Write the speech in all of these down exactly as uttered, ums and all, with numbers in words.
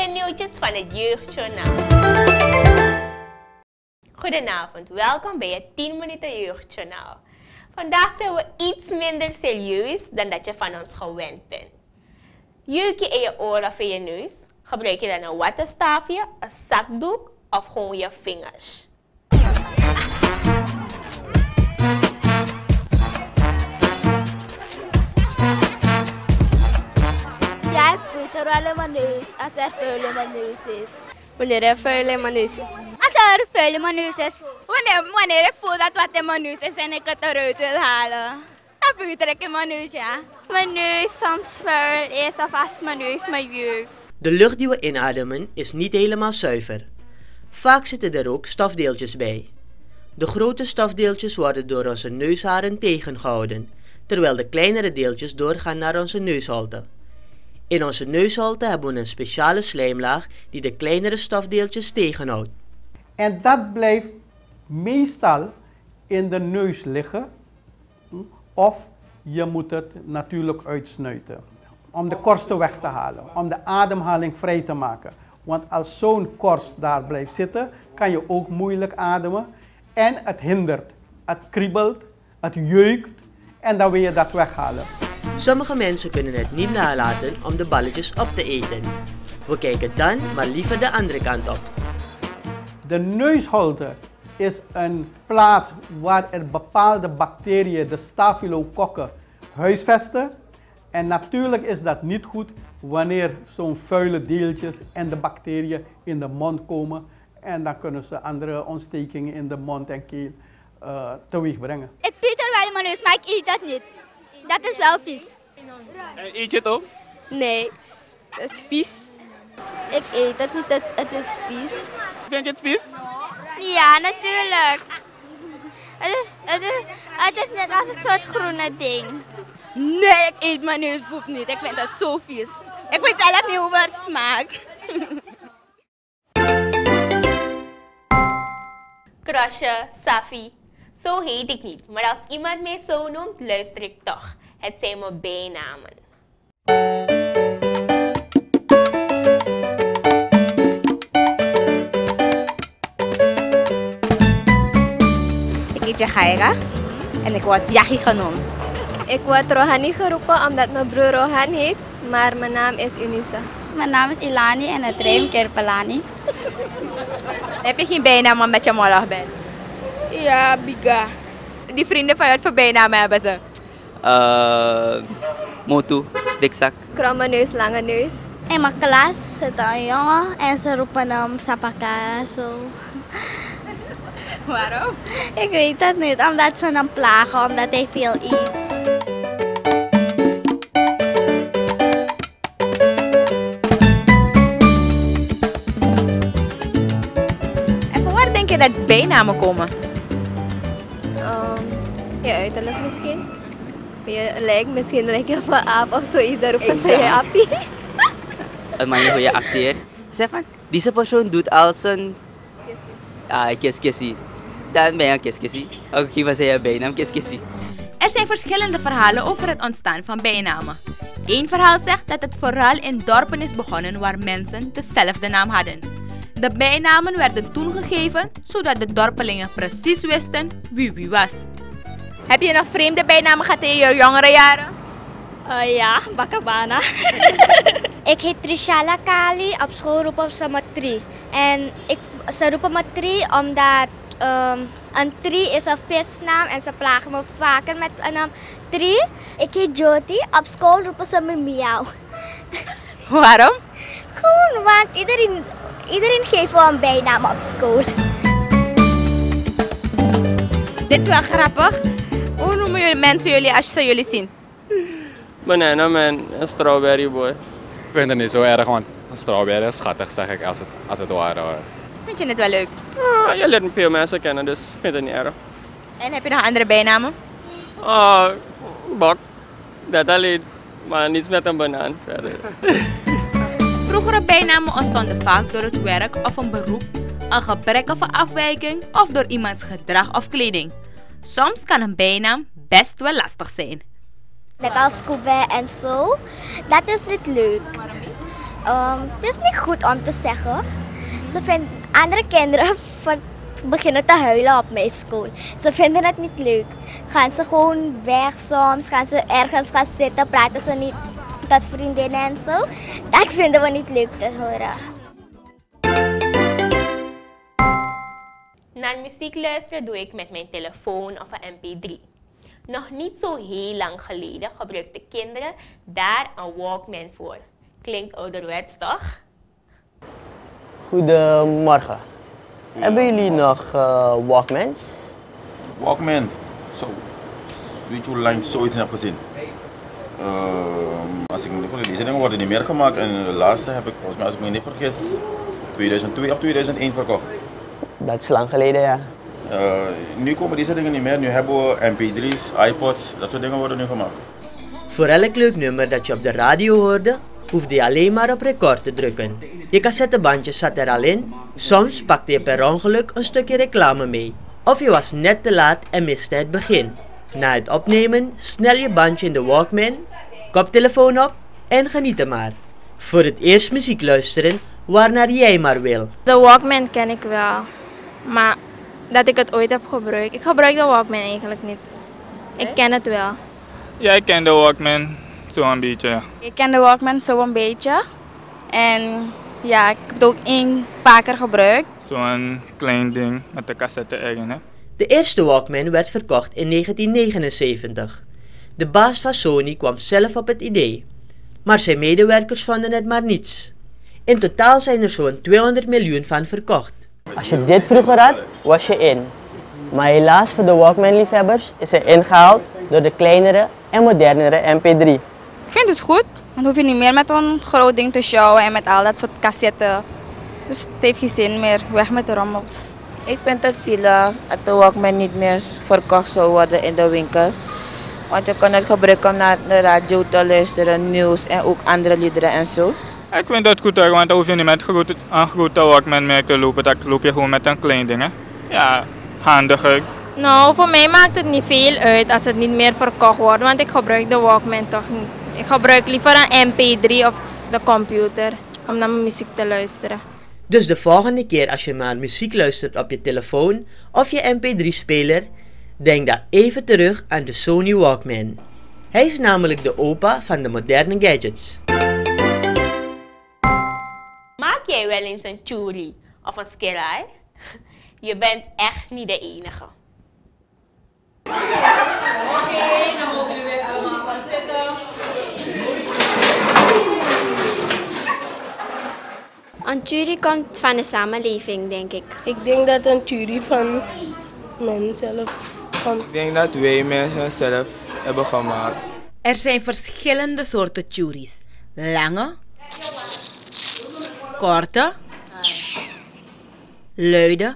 nieuwtjes van het Jeugdjournaal. Goedenavond, welkom bij het tien minuten Jeugdjournaal. Vandaag zijn we iets minder serieus dan dat je van ons gewend bent. Jeuk je in je oren of in je neus? Gebruik je dan een wattenstaafje, een zakdoek of gewoon je vingers? Ja, ik voel er wel in mijn neus als er vuil in mijn neus is. Wanneer er vuil in mijn neus is? Als er vuil in mijn neus is. Wanneer, wanneer ik voel dat wat in mijn neus is en ik het eruit wil halen. Dan puter ik in mijn neus, ja. Mijn neus soms vuil is of als mijn neus mijn jeuk. De lucht die we inademen is niet helemaal zuiver. Vaak zitten er ook stofdeeltjes bij. De grote stofdeeltjes worden door onze neusharen tegengehouden, terwijl de kleinere deeltjes doorgaan naar onze neusholte. In onze neusholte hebben we een speciale slijmlaag die de kleinere stofdeeltjes tegenhoudt. En dat blijft meestal in de neus liggen, of je moet het natuurlijk uitsnuiten. Om de korsten weg te halen, om de ademhaling vrij te maken. Want als zo'n korst daar blijft zitten, kan je ook moeilijk ademen. En het hindert, het kriebelt, het jeukt en dan wil je dat weghalen. Sommige mensen kunnen het niet nalaten om de balletjes op te eten. We kijken dan maar liever de andere kant op. De neusholte is een plaats waar er bepaalde bacteriën, de staphylokokken, huisvesten. En natuurlijk is dat niet goed wanneer zo'n vuile deeltjes en de bacteriën in de mond komen. En dan kunnen ze andere ontstekingen in de mond en keel uh, teweeg brengen. Ik piet er wel in mijn neus, maar ik eet dat niet. Dat is wel vies. En eet je het ook? Nee, dat is vies. Ik eet het niet, het, het is vies. Vind je het vies? Ja, natuurlijk. Het is, het, is, het is net als een soort groene ding. Nee, ik eet mijn neuspoep niet. Ik vind dat zo vies. Ik weet zelf niet hoe het smaakt. Krosje, Safi. Zo heet ik niet, maar als iemand mij zo noemt, luister ik toch. Het zijn mijn bijnamen. Ik heet Jahaira en ik word Yahi genoemd. Ik word Rohani geroepen omdat mijn broer Rohan heet, maar mijn naam is Unisa. Mijn naam is Ilani en het rijmt Kerpelani. Heb je geen bijnaam omdat je mollig bent? Ja, Biga. Die vrienden van je, wat voor bijnamen hebben ze? Uh, Motu, dikzak. Kromme neus, lange neus. In mijn klas zit een jongen en ze roepen hem Sapaka. Zo. Waarom? Ik weet het niet, omdat ze hem plagen, omdat hij veel eet. En van waar denk je dat bijnamen komen? Um, je uiterlijk misschien. Je lijkt misschien lijkt je op een aap of zoiets, daar roepen ze je appie. Een manier hoe je acteert. Zeg van, deze persoon doet als een... Ah, kiskissie. Dan ben je een kiskissie. Ook geven ze je bijnaam kiskissie. Er zijn verschillende verhalen over het ontstaan van bijnamen. Eén verhaal zegt dat het vooral in dorpen is begonnen waar mensen dezelfde naam hadden. De bijnamen werden toen gegeven zodat de dorpelingen precies wisten wie wie was. Heb je nog vreemde bijnamen gehad in je jongere jaren? Uh, ja, Bakabana. Ik heet Trishala Kali, op school roepen ze me Tri. En ik, ze roepen me Tri omdat um, een Tri is een visnaam en ze plagen me vaker met een naam Tri. Ik heet Jyoti, op school roepen ze me Miauw. Waarom? Gewoon, want iedereen, iedereen geeft wel een bijnaam op school. Dit is wel grappig. Hoe noemen jullie mensen jullie als ze jullie zien? Banana man, een strawberry boy. Ik vind het niet zo erg, want een strawberry is schattig, zeg ik, als het, als het ware. Vind je het wel leuk? Ah, je leert veel mensen kennen, dus ik vind het niet erg. En heb je nog andere bijnamen? Ah, bak. Dat alleen, maar niets met een banaan verder. Vroegere bijnamen ontstonden vaak door het werk of een beroep, een gebrek of een afwijking of door iemands gedrag of kleding. Soms kan een bijnaam best wel lastig zijn. Net als Koebe en zo, dat is niet leuk. Um, het is niet goed om te zeggen. Ze vinden andere kinderen voor, beginnen te huilen op mijn school. Ze vinden het niet leuk. Gaan ze gewoon weg soms, gaan ze ergens gaan zitten, praten ze niet tot vriendinnen en zo. Dat vinden we niet leuk te horen. Naar muziek luisteren doe ik met mijn telefoon of een M P drie. Nog niet zo heel lang geleden gebruikten kinderen daar een Walkman voor. Klinkt ouderwets, toch? Goedemorgen. Ja. Hebben jullie nog uh, Walkmans? Walkman. Zo. Weet je hoe lang ik zoiets heb gezien? Uh, als ik me niet vergis, deze dingen worden niet meer gemaakt. En de laatste heb ik volgens mij, als ik me niet vergis, tweeduizend twee of tweeduizend één verkocht. Dat is lang geleden, ja. Uh, nu komen deze dingen niet meer. Nu hebben we M P drie's, iPods, dat soort dingen worden nu gemaakt. Voor elk leuk nummer dat je op de radio hoorde, hoefde je alleen maar op record te drukken. Je cassettebandje zat er al in, soms pakte je per ongeluk een stukje reclame mee. Of je was net te laat en miste het begin. Na het opnemen, snel je bandje in de Walkman, koptelefoon op en geniet er maar. Voor het eerst muziek luisteren, waarnaar jij maar wil. De Walkman ken ik wel, maar dat ik het ooit heb gebruikt. Ik gebruik de Walkman eigenlijk niet. Ik ken het wel. Ja, ik ken de Walkman zo'n beetje. Ja. Ik ken de Walkman zo'n beetje. En ja, ik heb het ook één vaker gebruikt. Zo'n klein ding met de cassette erin. Hè? De eerste Walkman werd verkocht in negentien negenenzeventig. De baas van Sony kwam zelf op het idee, maar zijn medewerkers vonden het maar niets. In totaal zijn er zo'n tweehonderd miljoen van verkocht. Als je dit vroeger had, was je in. Maar helaas voor de Walkman-liefhebbers is hij ingehaald door de kleinere en modernere M P drie. Ik vind het goed, dan hoef je niet meer met een groot ding te sjouwen en met al dat soort cassetten. Dus het heeft geen zin meer, weg met de rommels. Ik vind het zielig dat de Walkman niet meer verkocht zou worden in de winkel. Want je kan het gebruiken om naar de radio te luisteren, nieuws en ook andere liederen en zo. Ik vind dat goed, want dan hoef je niet met grote, een grote Walkman mee te lopen. Dan loop je gewoon met een klein ding. Hè? Ja, handiger. Nou, voor mij maakt het niet veel uit als het niet meer verkocht wordt, want ik gebruik de Walkman toch niet. Ik gebruik liever een M P drie of de computer om naar mijn muziek te luisteren. Dus de volgende keer als je naar muziek luistert op je telefoon of je M P drie speler, denk dan even terug aan de Sony Walkman. Hij is namelijk de opa van de moderne gadgets. Maak jij wel eens een churi of een skilai? Je bent echt niet de enige. Oké, dan mogen jullie weer allemaal gaan zitten. Een churi komt van de samenleving, denk ik. Ik denk dat een churi van men zelf komt. Ik denk dat wij mensen zelf hebben gemaakt. Er zijn verschillende soorten churis. Lange, korte, luide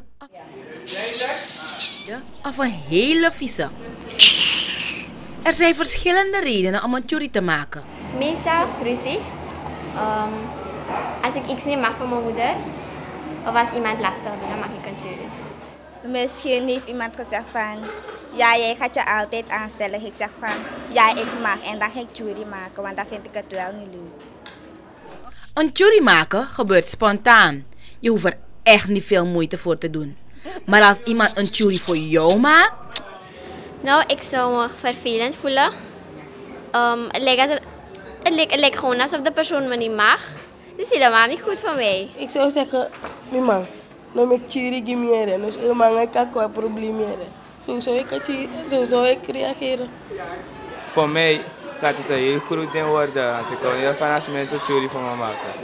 of een hele vieze. Er zijn verschillende redenen om een churi te maken. Meestal ruzie. Um, als ik iets niet mag van mijn moeder, of als iemand lastig doet, dan mag ik een churi. Misschien heeft iemand gezegd van, ja, jij gaat je altijd aanstellen. Ik zeg van, ja, ik mag en dan ga ik churi maken, want dan vind ik het wel niet leuk. Een churi maken gebeurt spontaan. Je hoeft er echt niet veel moeite voor te doen. Maar als iemand een churi voor jou maakt... Nou, ik zou me vervelend voelen. Um, het, lijkt alsof, het, lijkt, het lijkt gewoon alsof de persoon me niet mag. Dat is helemaal niet goed van mij. Ik zou zeggen, mijn man, nou met churi gimieren, dus helemaal ik kan qua probleem. Zo zou ik zo zou ik reageren. Voor mij gaat het een heel groot ding worden, want ik hou heel van als mensen churi voor me maken.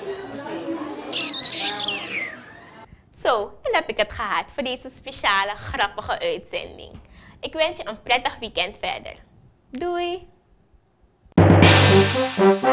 Zo, en heb ik het gehad voor deze speciale, grappige uitzending. Ik wens je een prettig weekend verder. Doei!